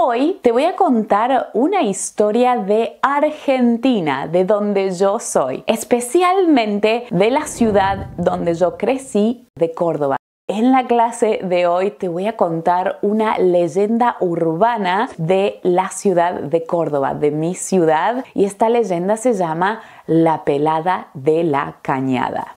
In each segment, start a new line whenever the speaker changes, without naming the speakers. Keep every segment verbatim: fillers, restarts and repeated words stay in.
Hoy te voy a contar una historia de Argentina, de donde yo soy, especialmente de la ciudad donde yo crecí, de Córdoba. En la clase de hoy te voy a contar una leyenda urbana de la ciudad de Córdoba, de mi ciudad, y esta leyenda se llama La Pelada de la Cañada.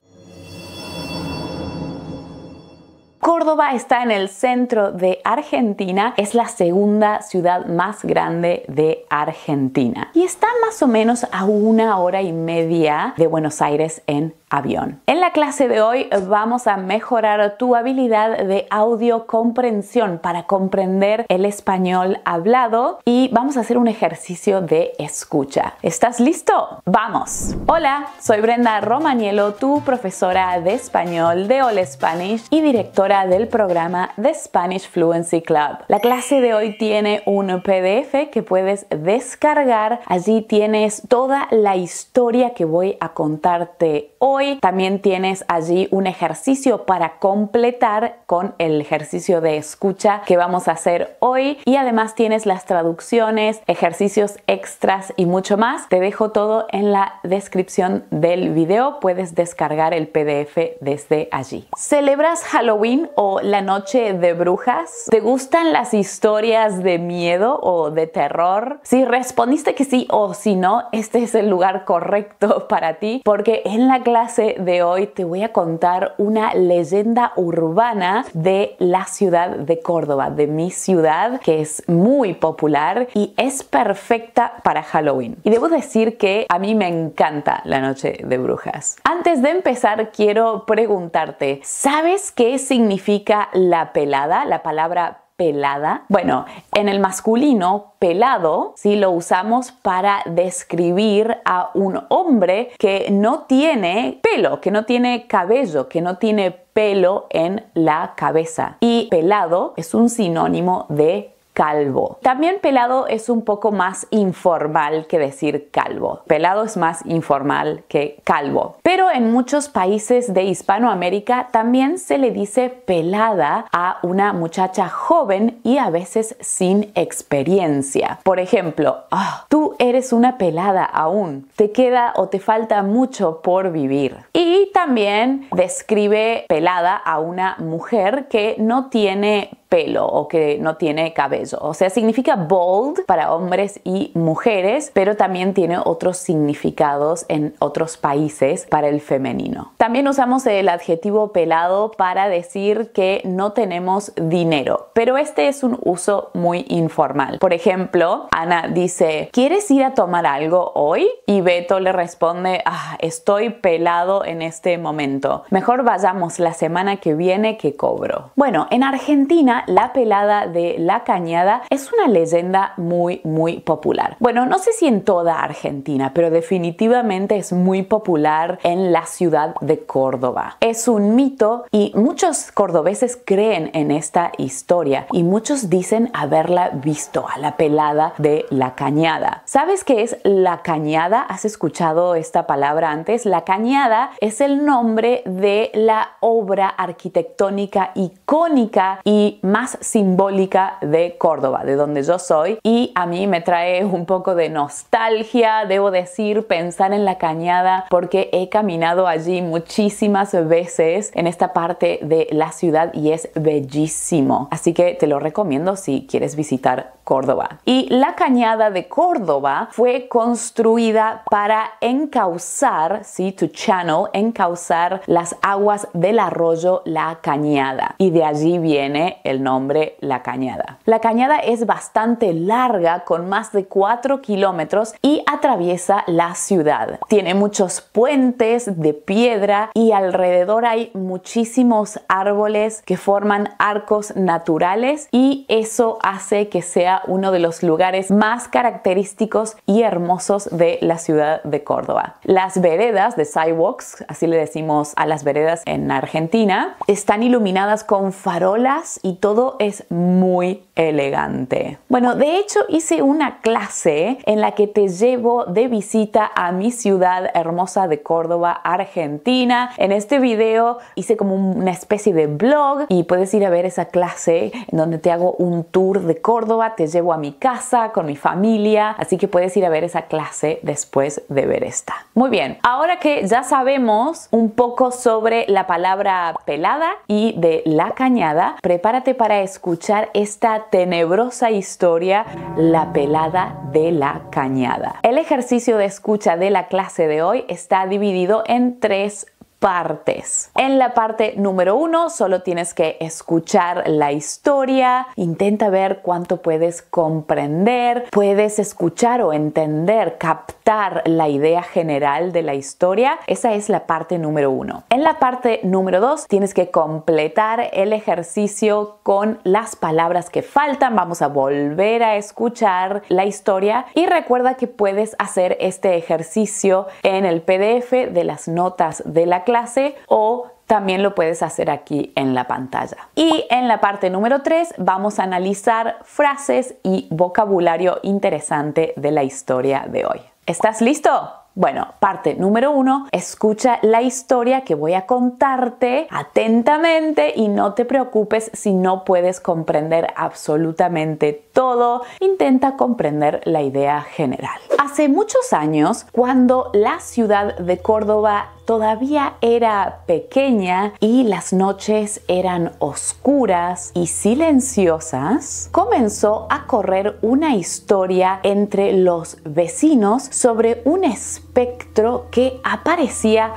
Córdoba está en el centro de Argentina, es la segunda ciudad más grande de Argentina y está más o menos a una hora y media de Buenos Aires en avión. En la clase de hoy vamos a mejorar tu habilidad de audiocomprensión para comprender el español hablado y vamos a hacer un ejercicio de escucha. ¿Estás listo? ¡Vamos! Hola, soy Brenda Romaniello, tu profesora de español de All Spanish y directora del programa The Spanish Fluency Club. La clase de hoy tiene un P D F que puedes descargar. Allí tienes toda la historia que voy a contarte hoy. También tienes allí un ejercicio para completar con el ejercicio de escucha que vamos a hacer hoy y además tienes las traducciones, ejercicios extras y mucho más. Te dejo todo en la descripción del video. Puedes descargar el P D F desde allí. ¿Celebras Halloween o la noche de brujas? ¿Te gustan las historias de miedo o de terror? Si respondiste que sí o si no, este es el lugar correcto para ti, porque en la clase de hoy te voy a contar una leyenda urbana de la ciudad de Córdoba, de mi ciudad, que es muy popular y es perfecta para Halloween. Y debo decir que a mí me encanta la noche de brujas. Antes de empezar, quiero preguntarte, ¿sabes qué significa la pelada? La palabra pelada. Bueno, en el masculino, pelado, sí, lo usamos para describir a un hombre que no tiene pelo, que no tiene cabello, que no tiene pelo en la cabeza. Y pelado es un sinónimo de calvo. También pelado es un poco más informal que decir calvo. Pelado es más informal que calvo. Pero en muchos países de Hispanoamérica también se le dice pelada a una muchacha joven y a veces sin experiencia. Por ejemplo, oh, tú eres una pelada aún. Te queda o te falta mucho por vivir. Y también describe pelada a una mujer que no tiene pelo o que no tiene cabello. O sea, significa bald para hombres y mujeres, pero también tiene otros significados en otros países para el femenino. También usamos el adjetivo pelado para decir que no tenemos dinero, pero este es un uso muy informal. Por ejemplo, Ana dice, ¿quieres ir a tomar algo hoy? Y Beto le responde, ah, estoy pelado en este momento. Mejor vayamos la semana que viene que cobro. Bueno, en Argentina la pelada de la Cañada es una leyenda muy muy popular. Bueno, no sé si en toda Argentina, pero definitivamente es muy popular en la ciudad de Córdoba. Es un mito y muchos cordobeses creen en esta historia y muchos dicen haberla visto, a la pelada de la Cañada. ¿Sabes qué es la Cañada? ¿Has escuchado esta palabra antes? La Cañada es el nombre de la obra arquitectónica icónica y más simbólica de Córdoba, de donde yo soy, y a mí me trae un poco de nostalgia, debo decir, pensar en la Cañada, porque he caminado allí muchísimas veces en esta parte de la ciudad y es bellísimo, así que te lo recomiendo si quieres visitar Córdoba. Y la Cañada de Córdoba fue construida para encauzar, ¿sí? To channel, encauzar las aguas del arroyo La Cañada, y de allí viene el nombre La Cañada. La Cañada es bastante larga, con más de cuatro kilómetros, y atraviesa la ciudad. Tiene muchos puentes de piedra y alrededor hay muchísimos árboles que forman arcos naturales, y eso hace que sea uno de los lugares más característicos y hermosos de la ciudad de Córdoba. Las veredas de sidewalks, así le decimos a las veredas en Argentina, están iluminadas con farolas y todo todo es muy elegante. Bueno, de hecho hice una clase en la que te llevo de visita a mi ciudad hermosa de Córdoba, Argentina. En este video hice como una especie de blog y puedes ir a ver esa clase en donde te hago un tour de Córdoba, te llevo a mi casa con mi familia, así que puedes ir a ver esa clase después de ver esta. Muy bien, ahora que ya sabemos un poco sobre la palabra pelada y de la cañada, prepárate para escuchar esta tenebrosa historia, La pelada de la cañada. El ejercicio de escucha de la clase de hoy está dividido en tres partes. En la parte número uno solo tienes que escuchar la historia, intenta ver cuánto puedes comprender, puedes escuchar o entender, captar la idea general de la historia. Esa es la parte número uno. En la parte número dos tienes que completar el ejercicio con las palabras que faltan. Vamos a volver a escuchar la historia y recuerda que puedes hacer este ejercicio en el P D F de las notas de la clase clase o también lo puedes hacer aquí en la pantalla. Y en la parte número tres vamos a analizar frases y vocabulario interesante de la historia de hoy. ¿Estás listo? Bueno, parte número uno, escucha la historia que voy a contarte atentamente y no te preocupes si no puedes comprender absolutamente todo. Intenta comprender la idea general. Hace muchos años, cuando la ciudad de Córdoba todavía era pequeña y las noches eran oscuras y silenciosas, comenzó a correr una historia entre los vecinos sobre un espectro que aparecía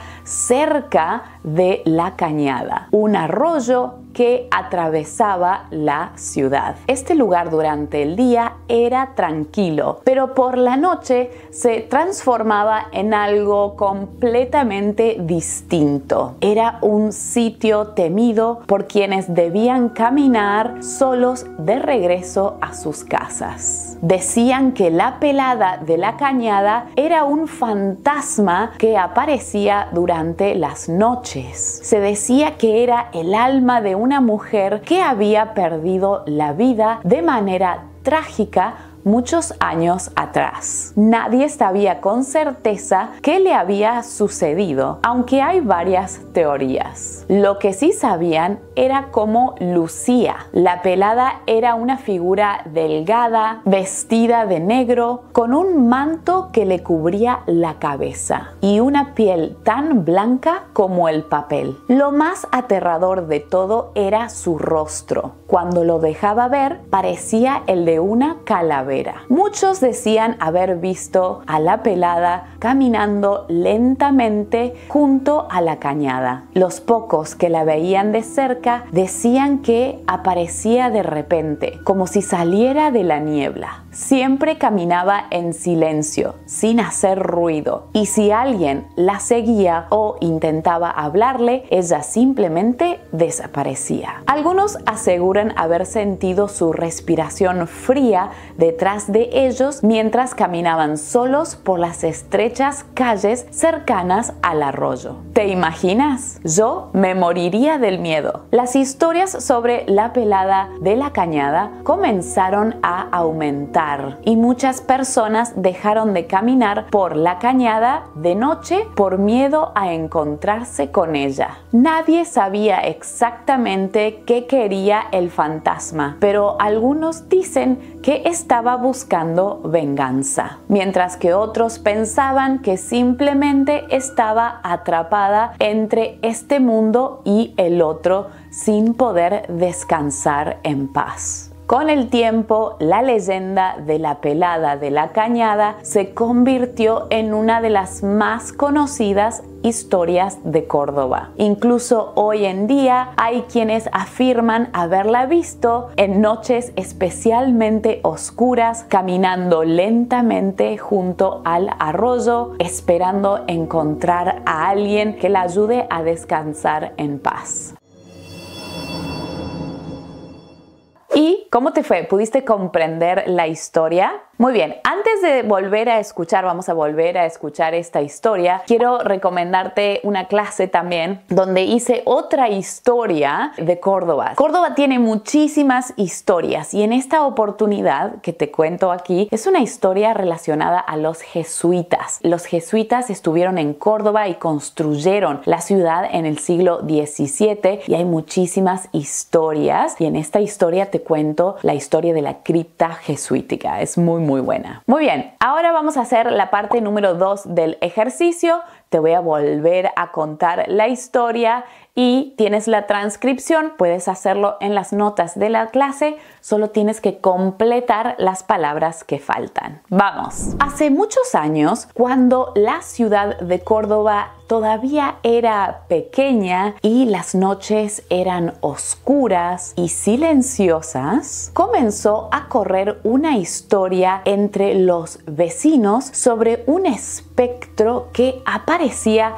cerca de la cañada, un arroyo que atravesaba la ciudad. Este lugar durante el día era tranquilo, pero por la noche se transformaba en algo completamente distinto. Era un sitio temido por quienes debían caminar solos de regreso a sus casas. Decían que la pelada de la cañada era un fantasma que aparecía durante las noches. Se decía que era el alma de una mujer que había perdido la vida de manera trágica muchos años atrás. Nadie sabía con certeza qué le había sucedido, aunque hay varias teorías. Lo que sí sabían era cómo lucía. La pelada era una figura delgada, vestida de negro, con un manto que le cubría la cabeza y una piel tan blanca como el papel. Lo más aterrador de todo era su rostro. Cuando lo dejaba ver, parecía el de una calavera. Muchos decían haber visto a la pelada caminando lentamente junto a la cañada. Los pocos que la veían de cerca decían que aparecía de repente, como si saliera de la niebla. Siempre caminaba en silencio, sin hacer ruido, y si alguien la seguía o intentaba hablarle, ella simplemente desaparecía. Algunos aseguran haber sentido su respiración fría detrás de ellos mientras caminaban solos por las estrechas calles cercanas al arroyo. ¿Te imaginas? Yo me moriría del miedo. Las historias sobre la pelada de la cañada comenzaron a aumentar y muchas personas dejaron de caminar por la cañada de noche por miedo a encontrarse con ella. Nadie sabía exactamente qué quería el fantasma, pero algunos dicen que estaba buscando venganza, mientras que otros pensaban que simplemente estaba atrapada entre este mundo y el otro sin poder descansar en paz. Con el tiempo, la leyenda de la pelada de la cañada se convirtió en una de las más conocidas historias de Córdoba. Incluso hoy en día hay quienes afirman haberla visto en noches especialmente oscuras, caminando lentamente junto al arroyo, esperando encontrar a alguien que la ayude a descansar en paz. ¿Y cómo te fue? ¿Pudiste comprender la historia? Muy bien, antes de volver a escuchar, vamos a volver a escuchar esta historia, quiero recomendarte una clase también donde hice otra historia de Córdoba. Córdoba tiene muchísimas historias y en esta oportunidad que te cuento aquí es una historia relacionada a los jesuitas. Los jesuitas estuvieron en Córdoba y construyeron la ciudad en el siglo diecisiete y hay muchísimas historias y en esta historia te cuento la historia de la cripta jesuítica. Es muy muy buena. Muy bien, ahora vamos a hacer la parte número dos del ejercicio. Te voy a volver a contar la historia y tienes la transcripción. Puedes hacerlo en las notas de la clase. Solo tienes que completar las palabras que faltan. Vamos. Hace muchos años, cuando la ciudad de Córdoba todavía era pequeña y las noches eran oscuras y silenciosas, comenzó a correr una historia entre los vecinos sobre un espectro que aparecía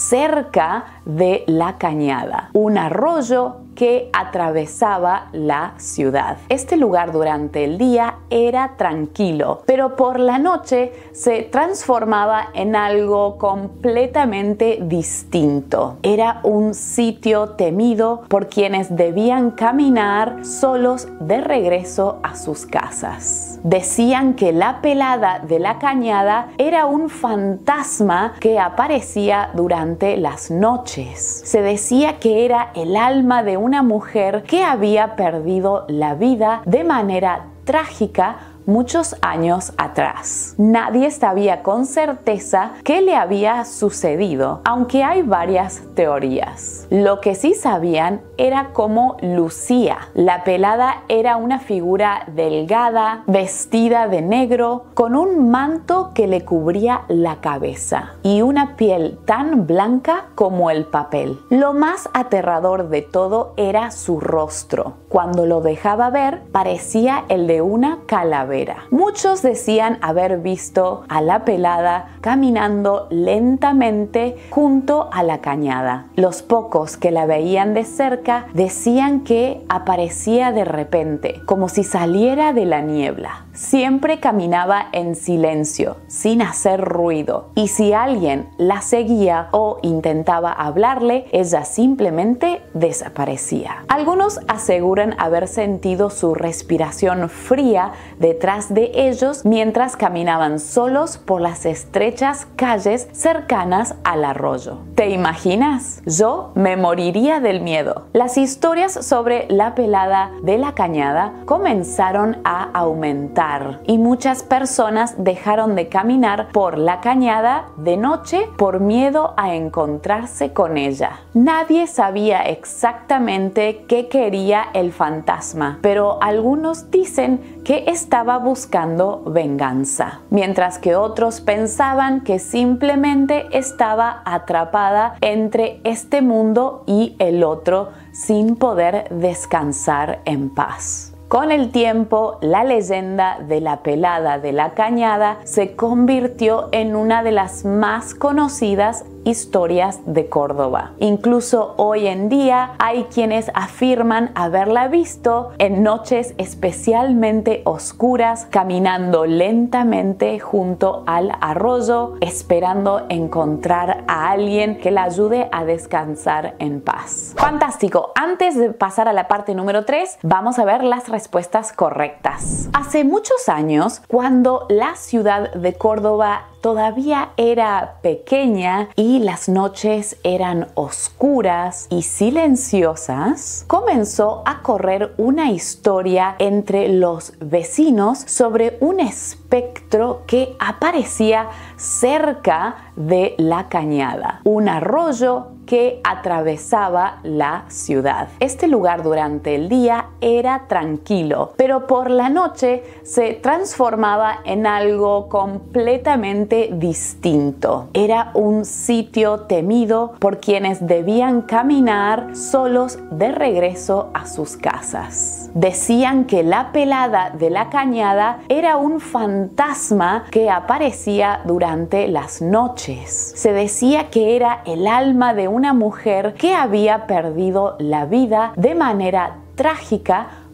cerca de la cañada, un arroyo que atravesaba la ciudad. Este lugar durante el día era tranquilo, pero por la noche se transformaba en algo completamente distinto. Era un sitio temido por quienes debían caminar solos de regreso a sus casas. Decían que la pelada de la cañada era un fantasma que aparecía durante las noches. Se decía que era el alma de una mujer que había perdido la vida de manera trágica muchos años atrás. Nadie sabía con certeza qué le había sucedido, aunque hay varias teorías. Lo que sí sabían era cómo lucía. La pelada era una figura delgada, vestida de negro, con un manto que le cubría la cabeza y una piel tan blanca como el papel. Lo más aterrador de todo era su rostro. Cuando lo dejaba ver, parecía el de una calavera. Muchos decían haber visto a la pelada caminando lentamente junto a la cañada. Los pocos que la veían de cerca decían que aparecía de repente, como si saliera de la niebla. Siempre caminaba en silencio, sin hacer ruido, y si alguien la seguía o intentaba hablarle, ella simplemente desaparecía. Algunos aseguran haber sentido su respiración fría detrás de ellos mientras caminaban solos por las estrechas calles cercanas al arroyo. ¿Te imaginas? Yo me moriría del miedo. Las historias sobre la pelada de la cañada comenzaron a aumentar y muchas personas dejaron de caminar por la cañada de noche por miedo a encontrarse con ella. Nadie sabía exactamente qué quería el fantasma, pero algunos dicen que estaba buscando venganza, mientras que otros pensaban que simplemente estaba atrapada entre este mundo y el otro sin poder descansar en paz. Con el tiempo, la leyenda de la pelada de la cañada se convirtió en una de las más conocidas historias de Córdoba. Incluso hoy en día hay quienes afirman haberla visto en noches especialmente oscuras, caminando lentamente junto al arroyo, esperando encontrar a alguien que la ayude a descansar en paz. Fantástico. Antes de pasar a la parte número tres, vamos a ver las respuestas correctas. Hace muchos años, cuando la ciudad de Córdoba todavía era pequeña y las noches eran oscuras y silenciosas, comenzó a correr una historia entre los vecinos sobre un espectro que aparecía cerca de la cañada, un arroyo que atravesaba la ciudad. Este lugar durante el día era tranquilo, pero por la noche se transformaba en algo completamente distinto. Era un sitio temido por quienes debían caminar solos de regreso a sus casas. Decían que la pelada de la cañada era un fantasma que aparecía durante las noches. Se decía que era el alma de una mujer que había perdido la vida de manera trágica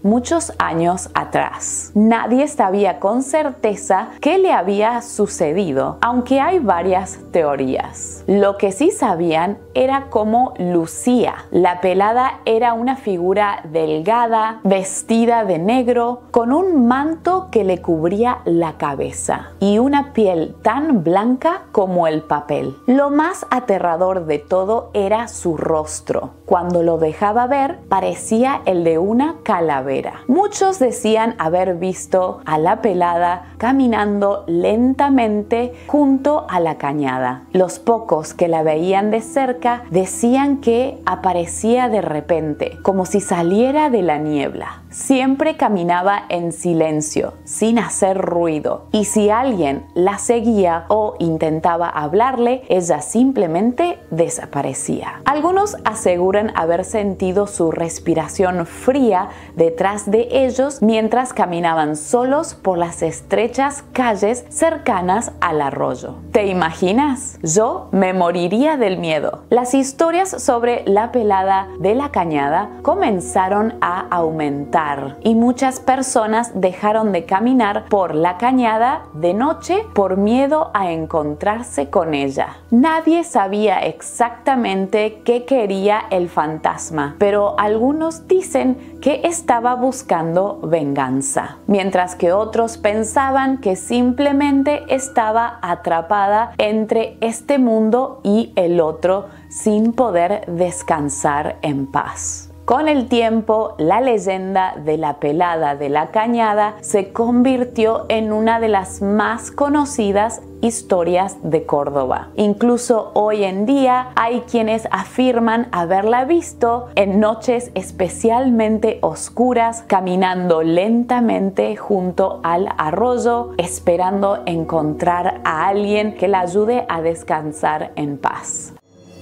muchos años atrás. Nadie sabía con certeza qué le había sucedido, aunque hay varias teorías. Lo que sí sabían era cómo lucía. La pelada era una figura delgada, vestida de negro, con un manto que le cubría la cabeza y una piel tan blanca como el papel. Lo más aterrador de todo era su rostro. Cuando lo dejaba ver, parecía el de una calavera. Muchos decían haber visto a la pelada caminando lentamente junto a la cañada. Los pocos que la veían de cerca decían que aparecía de repente, como si saliera de la niebla. Siempre caminaba en silencio, sin hacer ruido, y si alguien la seguía o intentaba hablarle, ella simplemente desaparecía. Algunos aseguran haber sentido su respiración fría detrás de ellos mientras caminaban solos por las estrechas calles cercanas al arroyo. ¿Te imaginas? Yo me moriría del miedo. Las historias sobre la pelada de la cañada comenzaron a aumentar y muchas personas dejaron de caminar por la cañada de noche por miedo a encontrarse con ella. Nadie sabía exactamente qué quería el fantasma, pero algunos dicen que estaba buscando venganza, mientras que otros pensaban que simplemente estaba atrapada entre este mundo y el otro sin poder descansar en paz. Con el tiempo, la leyenda de la pelada de la cañada se convirtió en una de las más conocidas historias de Córdoba. Incluso hoy en día hay quienes afirman haberla visto en noches especialmente oscuras, caminando lentamente junto al arroyo, esperando encontrar a alguien que la ayude a descansar en paz.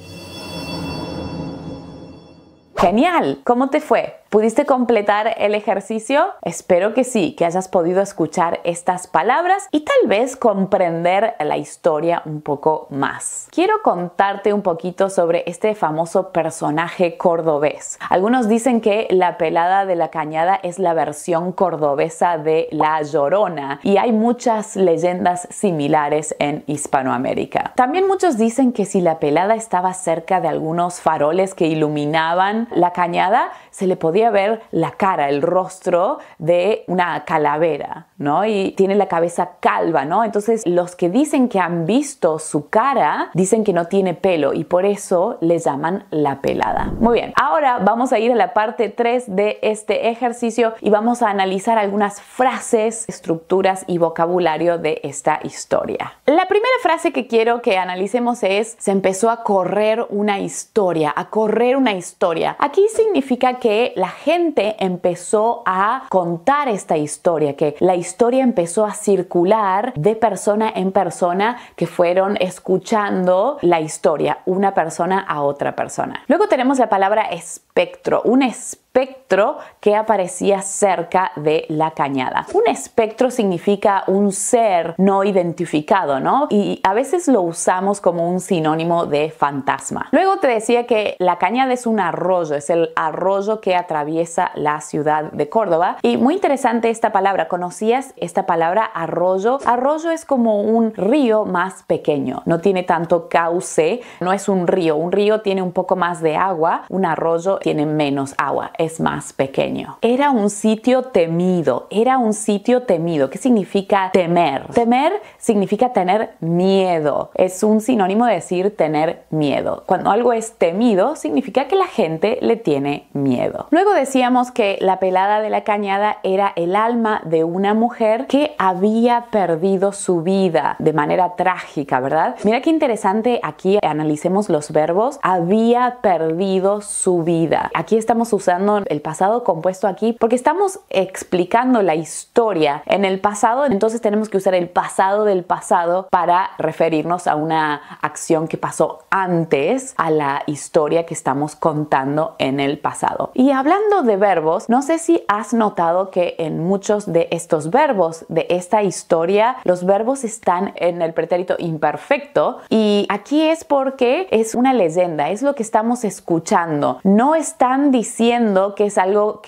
¡Genial! ¿Cómo te fue? ¿Pudiste completar el ejercicio? Espero que sí, que hayas podido escuchar estas palabras y tal vez comprender la historia un poco más. Quiero contarte un poquito sobre este famoso personaje cordobés. Algunos dicen que la pelada de la cañada es la versión cordobesa de La Llorona y hay muchas leyendas similares en Hispanoamérica. También muchos dicen que si la pelada estaba cerca de algunos faroles que iluminaban la cañada, se le podía ver la cara, el rostro de una calavera, ¿no? Y tiene la cabeza calva, ¿no? Entonces, los que dicen que han visto su cara, dicen que no tiene pelo y por eso le llaman la pelada. Muy bien, ahora vamos a ir a la parte tres de este ejercicio y vamos a analizar algunas frases, estructuras y vocabulario de esta historia. La primera frase que quiero que analicemos es: se empezó a correr una historia, a correr una historia. Aquí significa que la gente empezó a contar esta historia, que la historia empezó a circular de persona en persona, que fueron escuchando la historia, una persona a otra persona. Luego tenemos la palabra espectro, un espectro espectro que aparecía cerca de la cañada. Un espectro significa un ser no identificado, ¿no? Y a veces lo usamos como un sinónimo de fantasma. Luego te decía que la cañada es un arroyo, es el arroyo que atraviesa la ciudad de Córdoba. Y muy interesante esta palabra. ¿Conocías esta palabra arroyo? Arroyo es como un río más pequeño, no tiene tanto cauce, no es un río. Un río tiene un poco más de agua, un arroyo tiene menos agua, es más pequeño. Era un sitio temido, era un sitio temido. ¿Qué significa temer? Temer significa tener miedo. Es un sinónimo de decir tener miedo. Cuando algo es temido, significa que la gente le tiene miedo. Luego decíamos que la pelada de la cañada era el alma de una mujer que había perdido su vida de manera trágica, ¿verdad? Mira qué interesante, aquí analicemos los verbos. Había perdido su vida. Aquí estamos usando el pasado compuesto aquí porque estamos explicando la historia en el pasado, entonces tenemos que usar el pasado del pasado para referirnos a una acción que pasó antes a la historia que estamos contando en el pasado. Y hablando de verbos, no sé si has notado que en muchos de estos verbos de esta historia, los verbos están en el pretérito imperfecto, y aquí es porque es una leyenda, es lo que estamos escuchando. No están diciendo que es algo que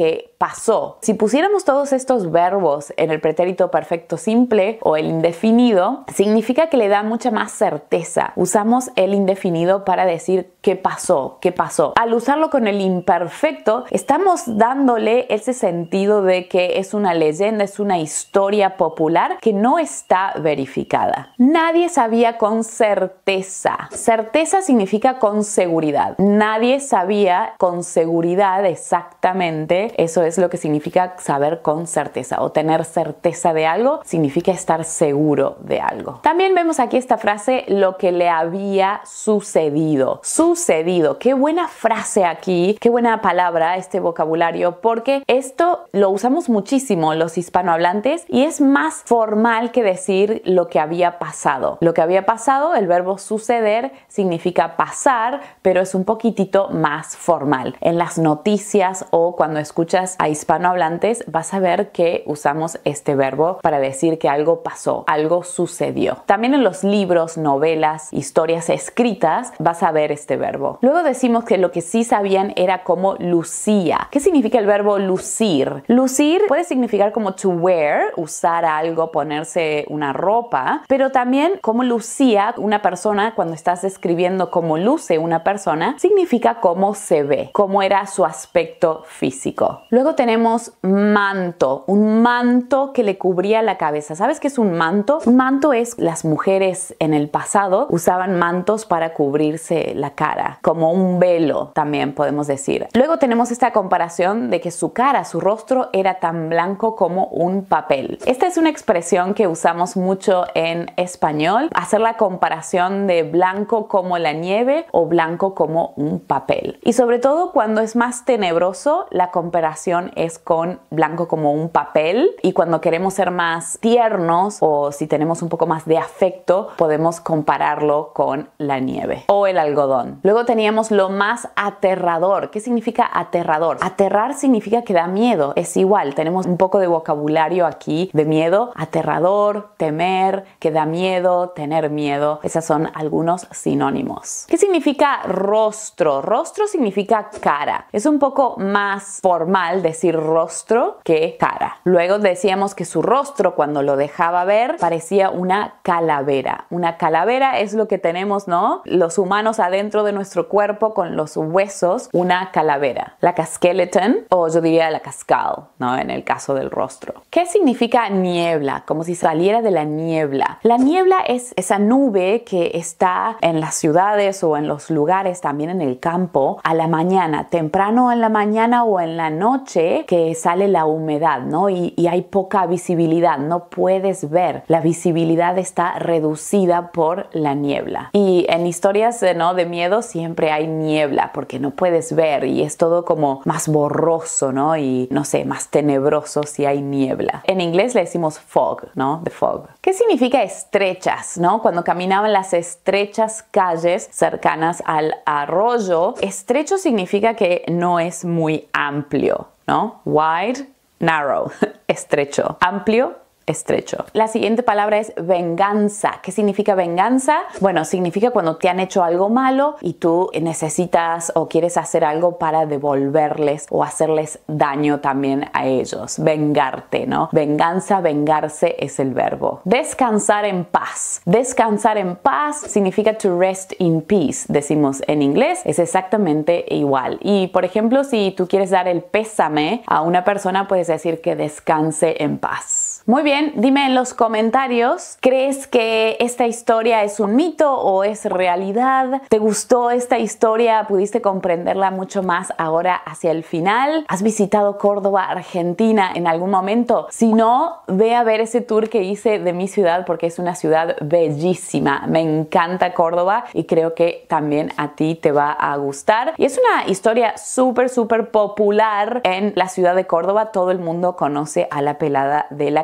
pasó. Si pusiéramos todos estos verbos en el pretérito perfecto simple o el indefinido, significa que le da mucha más certeza. Usamos el indefinido para decir qué pasó, qué pasó. Al usarlo con el imperfecto, estamos dándole ese sentido de que es una leyenda, es una historia popular que no está verificada. Nadie sabía con certeza. Certeza significa con seguridad. Nadie sabía con seguridad exactamente. Eso es lo que significa saber con certeza, o tener certeza de algo significa estar seguro de algo. También vemos aquí esta frase, lo que le había sucedido. Sucedido. Qué buena frase aquí, qué buena palabra este vocabulario, porque esto lo usamos muchísimo los hispanohablantes y es más formal que decir lo que había pasado. Lo que había pasado, el verbo suceder significa pasar, pero es un poquitito más formal. En las noticias o cuando escuchas a hispanohablantes vas a ver que usamos este verbo para decir que algo pasó, algo sucedió. También en los libros, novelas, historias escritas vas a ver este verbo. Luego decimos que lo que sí sabían era cómo lucía. ¿Qué significa el verbo lucir? Lucir puede significar como to wear, usar algo, ponerse una ropa, pero también cómo lucía una persona. Cuando estás describiendo cómo luce una persona, significa cómo se ve, cómo era su aspecto físico. Luego tenemos manto, un manto que le cubría la cabeza. ¿Sabes qué es un manto? Un manto es, las mujeres en el pasado usaban mantos para cubrirse la cara, como un velo también podemos decir. Luego tenemos esta comparación de que su cara, su rostro era tan blanco como un papel. Esta es una expresión que usamos mucho en español, hacer la comparación de blanco como la nieve o blanco como un papel. Y sobre todo cuando es más tenebroso, la comparación es con blanco como un papel, y cuando queremos ser más tiernos o si tenemos un poco más de afecto, podemos compararlo con la nieve o el algodón. Luego teníamos lo más aterrador. ¿Qué significa aterrador? Aterrar significa que da miedo. Es igual, tenemos un poco de vocabulario aquí de miedo. Aterrador, temer, que da miedo, tener miedo. Esos son algunos sinónimos. ¿Qué significa rostro? Rostro significa cara. Es un poco más formal decir rostro que cara. Luego decíamos que su rostro, cuando lo dejaba ver, parecía una calavera. Una calavera es lo que tenemos, ¿no? Los humanos adentro de nuestro cuerpo con los huesos, una calavera. La skeleton, o yo diría la cascal, ¿no? En el caso del rostro. ¿Qué significa niebla? Como si saliera de la niebla. La niebla es esa nube que está en las ciudades o en los lugares, también en el campo, a la mañana, temprano en la mañana o en la noche, que sale la humedad, ¿no? Y, y hay poca visibilidad, no puedes ver. La visibilidad está reducida por la niebla. Y en historias, ¿no?, de miedo siempre hay niebla porque no puedes ver y es todo como más borroso, ¿no? Y no sé, más tenebroso si hay niebla. En inglés le decimos fog, ¿no? The fog. ¿Qué significa estrechas, no? Cuando caminaban las estrechas calles cercanas al arroyo, estrecho significa que no es muy amplio, ¿no? Wide, narrow, estrecho. Amplio, estrecho. La siguiente palabra es venganza. ¿Qué significa venganza? Bueno, significa cuando te han hecho algo malo y tú necesitas o quieres hacer algo para devolverles o hacerles daño también a ellos. Vengarte, ¿no? Venganza, vengarse es el verbo. Descansar en paz. Descansar en paz significa to rest in peace, decimos en inglés. Es exactamente igual. Y por ejemplo, si tú quieres dar el pésame a una persona, puedes decir que descanse en paz. Muy bien, dime en los comentarios, ¿crees que esta historia es un mito o es realidad? ¿Te gustó esta historia? ¿Pudiste comprenderla mucho más ahora hacia el final? ¿Has visitado Córdoba, Argentina en algún momento? Si no, ve a ver ese tour que hice de mi ciudad porque es una ciudad bellísima. Me encanta Córdoba y creo que también a ti te va a gustar. Y es una historia súper, súper popular en la ciudad de Córdoba. Todo el mundo conoce a la pelada de la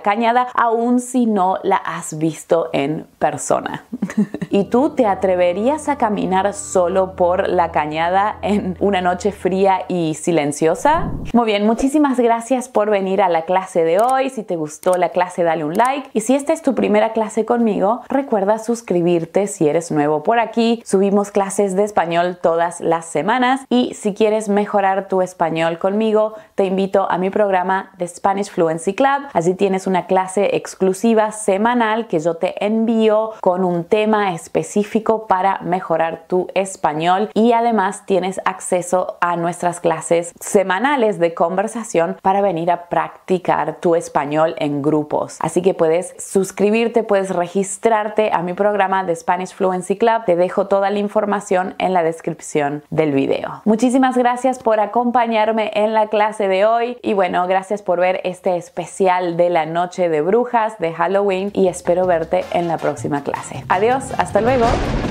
cañada, aun si no la has visto en persona. ¿Y tú te atreverías a caminar solo por la cañada en una noche fría y silenciosa? Muy bien, muchísimas gracias por venir a la clase de hoy. Si te gustó la clase, dale un like. Y si esta es tu primera clase conmigo, recuerda suscribirte si eres nuevo por aquí. Subimos clases de español todas las semanas. Y si quieres mejorar tu español conmigo, te invito a mi programa The Spanish Fluency Club. Así tienes una clase exclusiva semanal que yo te envío con un tema específico para mejorar tu español, y además tienes acceso a nuestras clases semanales de conversación para venir a practicar tu español en grupos. Así que puedes suscribirte, puedes registrarte a mi programa de Spanish Fluency Club. Te dejo toda la información en la descripción del video. Muchísimas gracias por acompañarme en la clase de hoy, y bueno, gracias por ver este especial de la noche de brujas de Halloween, y espero verte en la próxima clase. Adiós, hasta luego.